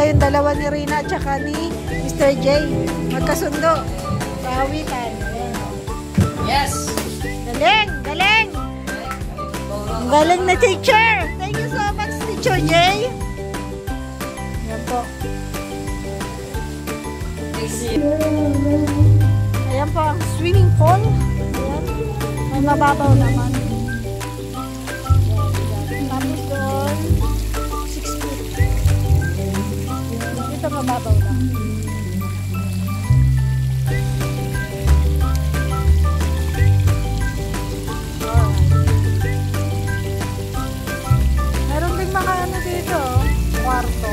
yung dalawa ni Rina at saka ni Mr. J. Magkasundo. Kawitan. Yes! Galing! Galing! Ang galing na teacher! Thank you so much, Teacher J. Yan po. Ayan po ang swimming pool. Ayan. May mababaw naman. Tapos doon, 6 feet. Ito mababaw lang. Meron din mga ano dito, kwarto.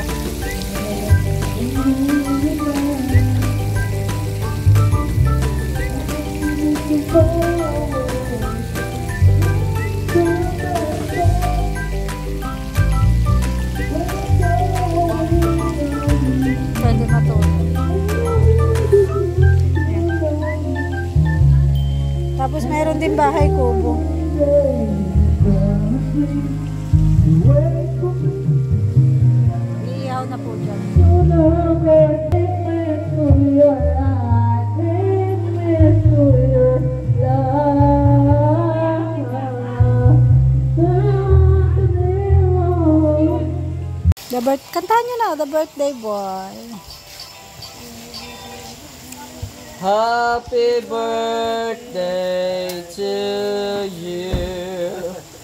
Pwede matulog. Tapos mayroon din bahay kubo. Iihaw na po dyan. Kantahan nyo na, The Birthday Boy. Happy birthday to you.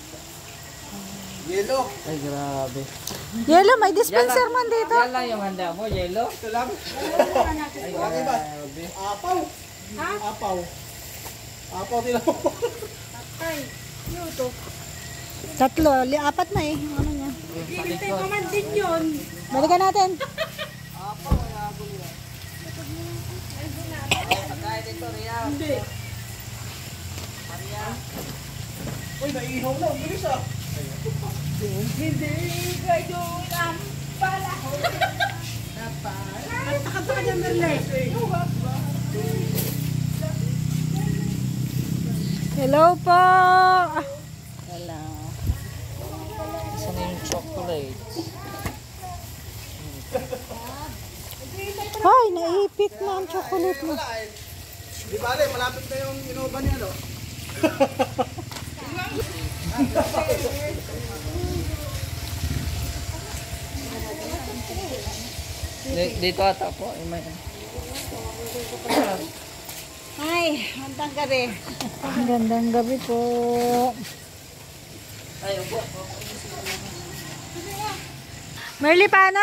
Yelo. Ay, grabe. Yelo, may dispenser man dito. Yan lang yung handa mo, yelo. Ito lang. Ay, grabe. Apaw. Ha? Apaw. Apaw din ako. Ay, YouTube. Tatlo, apat na eh. Ano niya? Hintay pa man din yun. Balikan natin. Pagkain dito, Ria. Hindi. Maria. Uy, naihaw na. Ang bilis ah. Hindi kayo lang pala. Takap ka dyan, Merle. Hello po. Hello. Isa na yung chocolate. Ay, naipit na ang chocolate mo. Di bale, malapit na yung inuban niya, no? Dito ata po. Ay, magandang gabi. Magandang gabi po. Ay, upo. Merly, paano?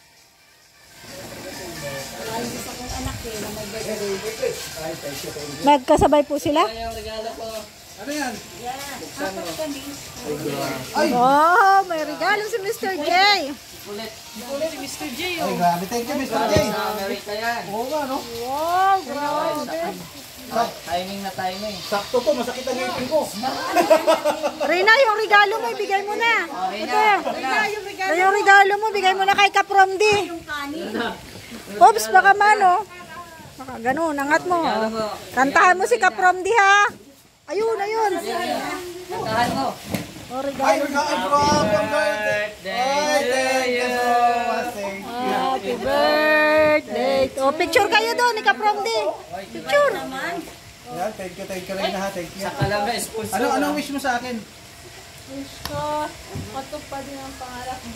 Magkasabay po sila? Ay, yung regalo ko. Ano yan? Buksan mo. Ay! Oh, may regalo si Mr. J. Ulit. Ay, grabe. Thank you, Mr. J. Sa Amerika yan. Oo nga, no? Wow, grabe. Timing na timing. Sakto to. Masakit ang ngipin ko. Rina, yung regalo mo, ibigay mo na. Okay Ito. na. Yung regalo mo, bigay mo na kay Kapromdi. Oops, baka mano. Baka ganun, angat mo. Kantahan mo si Kapromdi ha. Ayun, ayun. Kantahan mo. Oh, Ay, regalo. Birthday to you. Thank you. Happy birthday. Oh, picture kayo doon ni Kapromdi. Picture. Yan, thank you rin ha. Thank you. Sa Calabra, sponsor. Anong wish mo sa akin? Gusto, matupad din ang pangarap mo.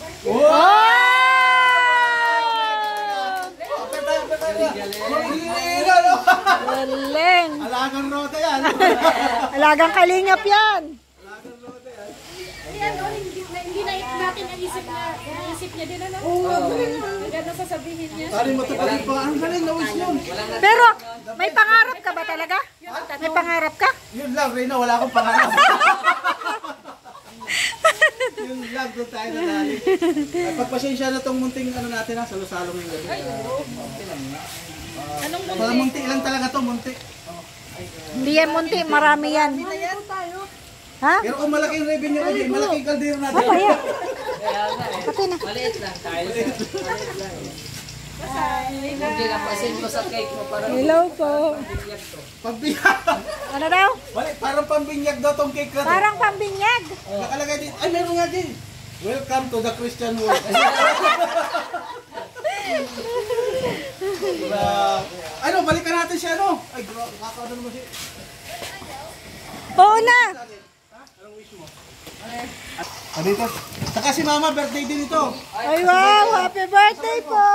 Galing. Alagang rota yan. Alagang kalingap yan. Ayan, hindi na natin naisip niya din, ano? Gano'n sasabihin niya. Sorry, matupagin pa. Ang galing na wish yun. Pero, may pangarap ka ba talaga? May pangarap ka? Yun lang, Reyna, wala akong pangarap. Yun lang, doon tayo nadali. Pagpasensya na itong munting ano natin ha, salo-salong yung gabi. Mga munti lang talaga to, munti. Hindi yan munti, marami yan. Ha? Pero kung malaki yung revenue ko, malaki yung kaldero natin. Ano yan? Kaya nga eh. Pati na. Maliit lang. Maliit lang eh. Hindi na pasin mo sa cake mo para Hello po. Pambinyag. Ano daw? Parang pambinyag daw tong cake na to. Parang pambinyag. Nakalagay din. Ay, meron nga din. Welcome to the Christian world. Ano, balikan natin si ano? Ay, kakao naman si... Oo na. Anong wish mo? Dito. Saka si Mama, birthday din ito. Ay, wow. Happy birthday po.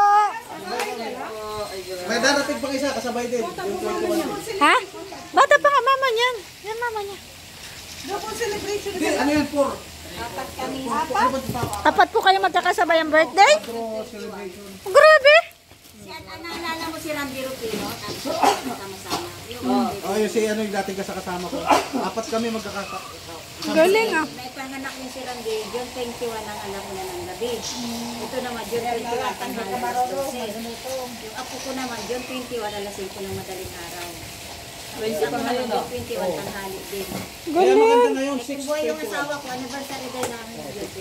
May darating pang isa, kasabay din. Yung 21. Ha? Bata pa nga mama niyan. Yan mama niya. Hindi, ano yan, 4. Apat po kayo magkakasabay ang birthday? Celebration. Grabe. Naalala mo si Randy Rupino? Sama-sama. Oh, yung si ano yung dating kasama ko. Apat kami magkakasama. Galing ah. May panganak niya si Randy, June 21 ang anak niya ng gabi. Ito naman, June 21 tanghali alas 12. Yung apo ko naman, June 21 alas 5 ng madaling araw. Isa ko naman, June 21 tanghali din. Kaya maganda ngayon, Buhay yung asawa ko, anniversary day namin.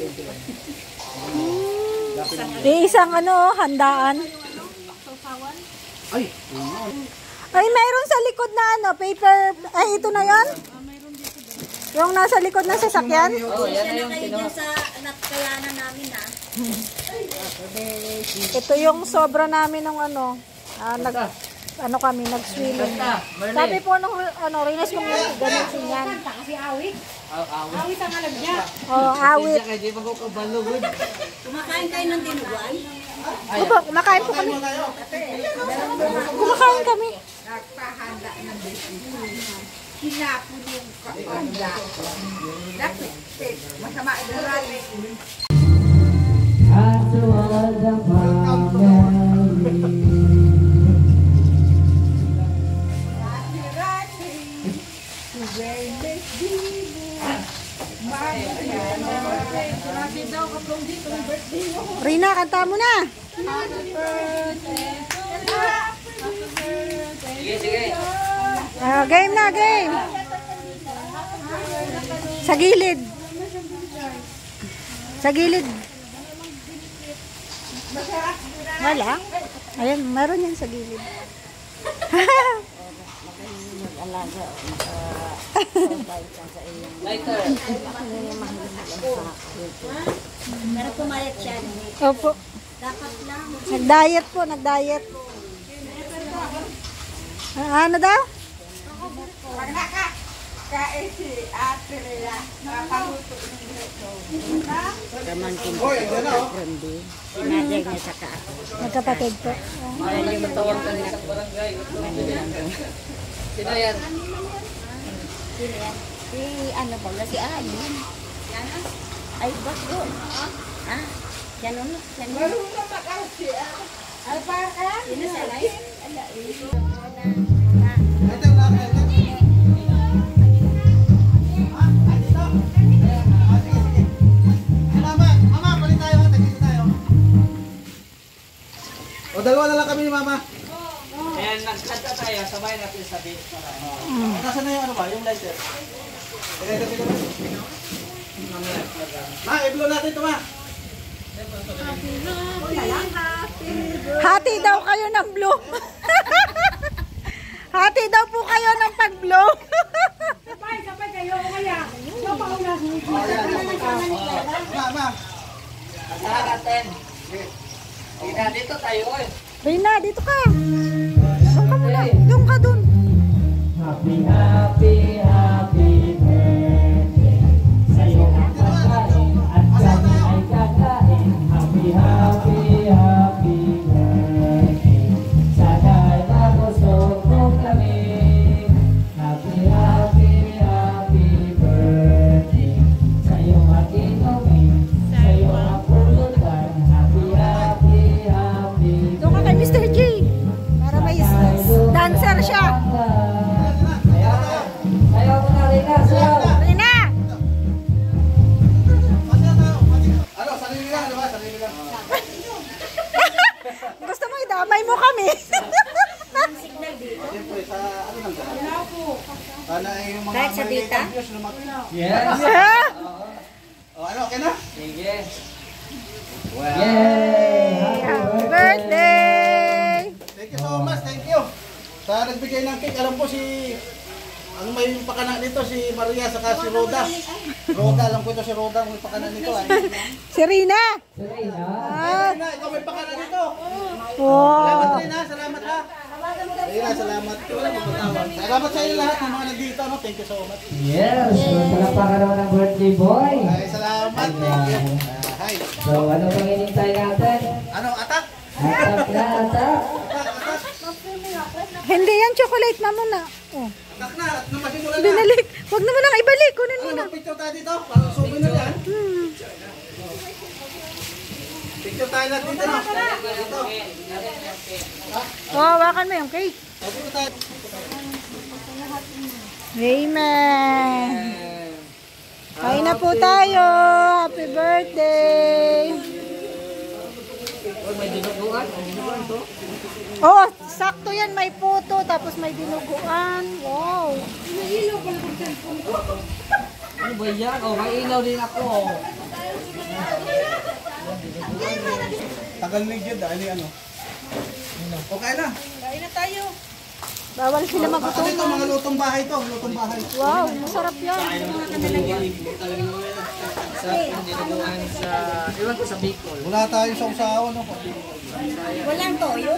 Isang ano, handaan. Ay, Ay, mayroon sa likod na ano, paper. Ay, ito na yan? Yung nasa likod ng sasakyan? Oh, yan na yung Kayo dyan sa natkayanan namin ha. Ito yung sobra namin ng ano. Ano kami, nag-swimming. Sabi po nung ano, Rinas kung gamitin yan. Kasi awit. Awit. Awit ang alam niya. Oh, awit. Kaya di ba ko kabalugod? Kumakain kayo ng tinuguan? Opo, kumakain po kami. Kumakain kami. Rina, kanta mo na. Sige, sige. Game na, game. Sa gilid. Sa gilid. Wala. Ayan, meron yan sa gilid. Lighter. Pero pumayat siya. Opo. Dapat lang. Nag-diet po, nag-diet. Ano daw? hoy, yan na oh. Magkapatid po. Ayaw yung matawag ka sa barangay. Sino yan? Si ano ba? Si Alin. Ay, bak doon. Ah, yan o. Marunong mag-out siya. Ay, parang. Sino siya na? Ito lang, ito. Sige, sige. Mama, balik tayo ha, tagisa tayo. O, dalawa na lang kami ni Mama. Ayan, nagkanta tayo. Sabay natin sa beat. Nasaan na yung ano ba, yung lighter? Ma, i-blow natin ito, Ma. Hati daw kayo ng blue. Hati daw po kayo ng pag-blow. Sabay kayo. Kaya, mapauna. Ma. Asahan natin. Sige, dito tayo eh. Rina, dito ka. Doon ka muna. Doon ka doon. Happy, happy, happy birthday. Sa'yo ang pagkain at kami ay kakain. Happy, happy, happy birthday. Sana'y mabusog mo kami. Happy, happy, happy birthday. Sa'yo ang inumin, sa'yo ang pulutan. Happy, happy, happy Doon ka kay Mr. G. Para may dancer siya. Sayaw mo na rin na, sayaw. Rina! Ano, sarili lang, di ba? Sarili lang. Gusto mo idamay mo kami. Siyempre, sa ano lang dyan? Sana ay yung mga Kahit sa American data? views lumaki. Yes. O, ano, okay na? Sige. Well, Yay! Happy birthday! thank you so much, thank you. Sa nagbigay ng cake, alam ko si Ang may pakana nito si Maria saka si Roda. Roda, alam ko ito si Roda, may pakana nito ay. Si Rina. Rina, ikaw may pakana nito. Wow. Salamat Rina, salamat ha. Rina, salamat. Salamat sa inyo lahat ng mga nandito. No? Thank you so much. Yes, palapakan naman ng birthday boy. Ay, salamat. Thank you. Hi. So, ano pang hinintay natin? Ano, atak? Atak na, atak. Hindi yan, chocolate na muna. Oh. Atak na, at namasimulan na. Binalik. Huwag naman lang ibalik. Kunin mo Ano, na. picture tayo dito? Para sumin na yan. Picture tayo natin dito. No? Dito. Oh, hawakan mo yung cake. Dito tayo. Amen. Kain na po tayo. Happy birthday. May dinuguan to. Oh, sakto yan. May puto, tapos may dinuguan. Wow. Ano ba yan? Oh, may ilaw din ako. Tagal na yun dahil ano. Okay na. Bawal sila Ano magutom. ito, mga lutong bahay to. Lutong bahay. Wow, masarap yan. Sa dinuguan sa, iwan ko sa Bicol. Wala tayo sa usawa. No? Walang toyo.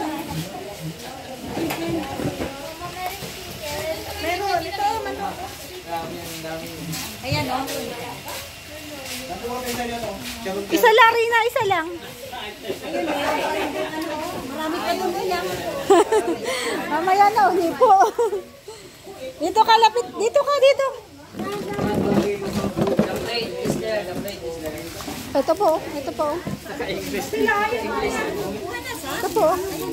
Meron, ito, manok. Dami. Ayan, o. Isa lang, Rina, isa lang. Marami pa doon lang. Mamaya na, uli po. Dito ka, lapit. Dito ka, dito. The plate is there, the plate is there. Ito po, ito po. Ito po.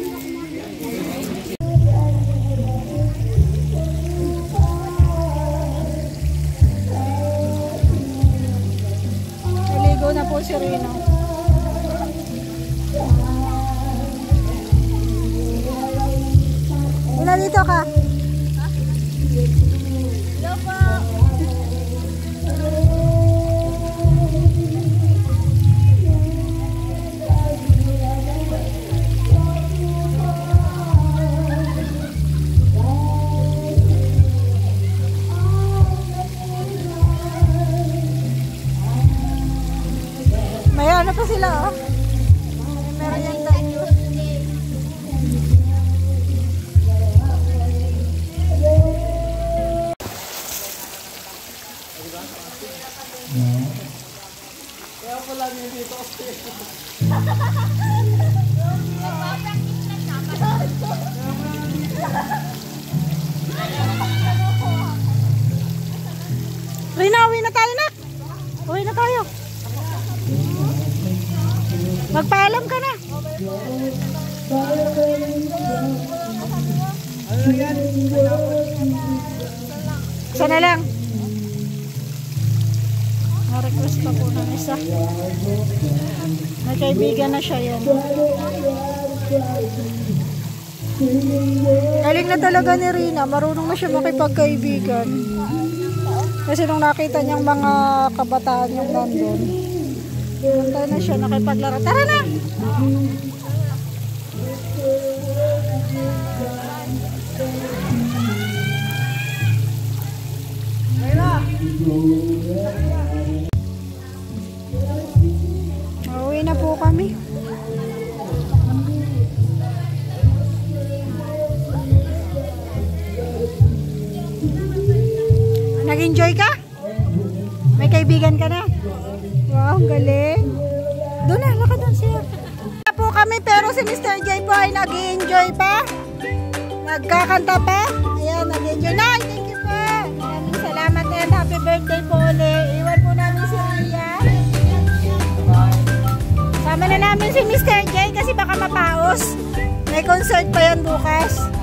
Naligo na po si Rina. Una dito ka. Hello po. May ano pa sila, oh. Meron yung tayo. Rina, uwi na tayo na. Uwi na tayo. Magpaalam ka na. Sana lang. Na-request pa po ng isa. May kaibigan na siya yan. Galing na talaga ni Rina. Marunong na siya makipagkaibigan. Kasi nung nakita niyang mga kabataan yung nandun, punta na siya nakipaglaro. Tara na! Uwi na po kami. Nag-enjoy ka? May kaibigan ka na? Wow, galing. Doon na, lakad doon siya. Na po kami pero si Mr. J po ay nag-enjoy pa. Nagkakanta pa. Ayan, nag-enjoy na. Thank you po. Maraming salamat and happy birthday po ulit. Iwan po namin si Ria. Sama na namin si Mr. J kasi baka mapaos. May concert pa yan bukas.